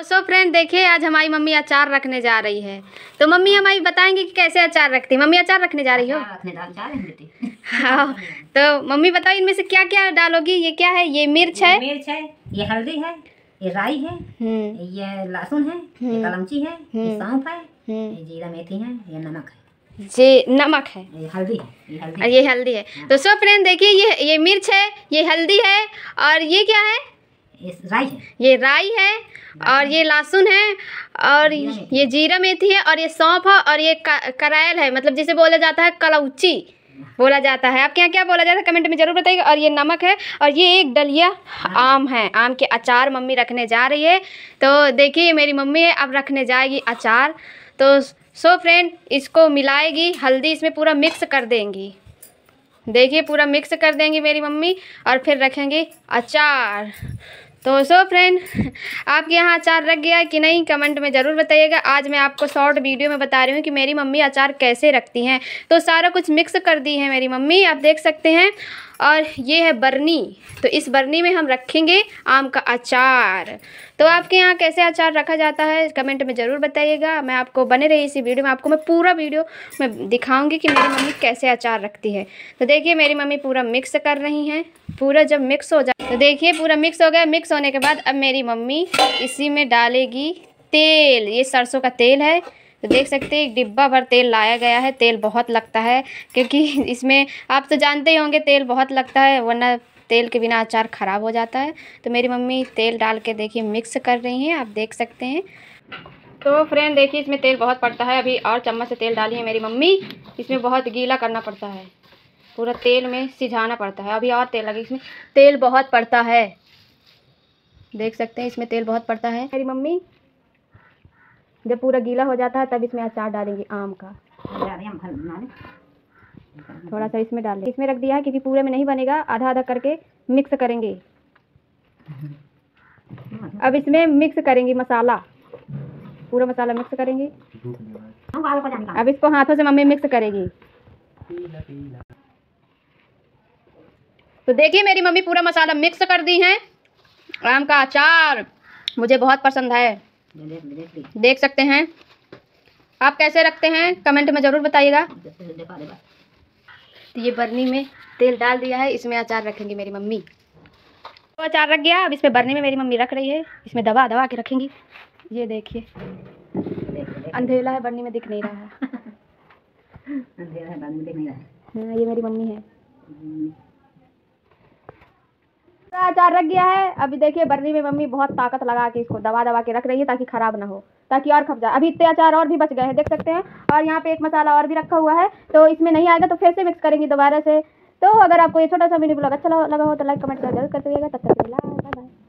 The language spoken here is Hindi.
सो फ्रेंड देखिए, आज हमारी मम्मी अचार रखने जा रही है। तो मम्मी हमारी बताएंगे कि कैसे अचार रखती है। मम्मी अचार रखने जा रही हो? हाँ, तो मम्मी बताओ इनमें से क्या क्या डालोगी। ये क्या है? ये मिर्च है, ये हल्दी है, ये राई है, ये लहसुन है, ये कलमची है, ये सौंफ है, ये जीरा मेथी है, ये नमक है। ये नमक है, ये हल्दी है, और ये हल्दी है। तो सो फ्रेंड देखिए, ये मिर्च है, ये हल्दी है, और ये क्या है? राई है, ये राई है, और ये लहसुन है, और ये जीरा मेथी है, और ये सौंफ है, और ये करैल है, मतलब जिसे बोला जाता है कलौची बोला जाता है। आपके यहाँ क्या बोला जाता है कमेंट में जरूर बताइएगा। और ये नमक है, और ये एक डलिया आम है। आम के अचार मम्मी रखने जा रही है। तो देखिए मेरी मम्मी है, अब रखने जाएगी अचार। तो सो फ्रेंड इसको मिलाएगी, हल्दी इसमें पूरा मिक्स कर देंगी। देखिए पूरा मिक्स कर देंगी मेरी मम्मी, और फिर रखेंगे अचार। तो सो फ्रेंड आपके यहाँ अचार रख गया कि नहीं कमेंट में ज़रूर बताइएगा। आज मैं आपको शॉर्ट वीडियो में बता रही हूँ कि मेरी मम्मी अचार कैसे रखती हैं। तो सारा कुछ मिक्स कर दी है मेरी मम्मी, आप देख सकते हैं। और ये है बरनी, तो इस बरनी में हम रखेंगे आम का अचार। तो आपके यहाँ कैसे अचार रखा जाता है कमेंट में ज़रूर बताइएगा। मैं आपको बने रही इसी वीडियो में, आपको मैं पूरा वीडियो में दिखाऊंगी कि मेरी मम्मी कैसे अचार रखती है। तो देखिए मेरी मम्मी पूरा मिक्स कर रही हैं। पूरा जब मिक्स हो जाए तो देखिए पूरा मिक्स हो गया। मिक्स होने के बाद अब मेरी मम्मी इसी में डालेगी तेल। ये सरसों का तेल है, तो देख सकते हैं एक डिब्बा भर तेल लाया गया है। तेल बहुत लगता है, क्योंकि इसमें आप तो जानते ही होंगे तेल बहुत लगता है, वरना तेल के बिना अचार ख़राब हो जाता है। तो मेरी मम्मी तेल डाल के देखिए मिक्स कर रही हैं, आप देख सकते हैं। तो फ्रेंड देखिए इसमें तेल बहुत पड़ता है। अभी और चम्मच से तेल डाली है मेरी मम्मी। इसमें बहुत गीला करना पड़ता है, पूरा तेल में सिझाना पड़ता है। अभी और तेल लगे, इसमें तेल बहुत पड़ता है, देख सकते हैं इसमें तेल बहुत पड़ता है। मेरी मम्मी जब पूरा गीला हो जाता है तब इसमें अचार डालेंगे आम का। थोड़ा सा इसमें डालें, इसमें रख दिया है क्योंकि पूरे में नहीं बनेगा, आधा आधा करके मिक्स करेंगे। अब इसमें मिक्स करेंगे मसाला, पूरा मसाला मिक्स करेंगे। अब इसको हाथों से मम्मी मिक्स करेगी। तो देखिए मेरी मम्मी पूरा मसाला मिक्स कर दी है। आम का अचार मुझे बहुत पसंद है, देख सकते हैं। आप कैसे रखते हैं कमेंट में ज़रूर बताइएगा। तो ये बरनी में तेल डाल दिया है, इसमें अचार रखेंगी मेरी मम्मी। तो अचार रख गया, अब इसमें बरनी में मेरी मम्मी रख रही है। इसमें दबा दबा के रखेंगी। ये देखिए अंधेला है, बरनी में दिख नहीं रहा है। हाँ ये मेरी मम्मी है। अचार रख गया है। अभी देखिए बरनी में मम्मी बहुत ताकत लगा के इसको दबा दबा के रख रही है, ताकि ख़राब ना हो, ताकि और खप जाए। अभी इतने अचार और भी बच गए हैं, देख सकते हैं। और यहाँ पे एक मसाला और भी रखा हुआ है, तो इसमें नहीं आएगा तो फिर से मिक्स करेंगे दोबारा से। तो अगर आपको ये छोटा सा मिनी ब्लॉग अच्छा लगा हो तो लाइक कमेंट कर जरूर कर दीजिएगा। तब तक के लिए बाय बाय।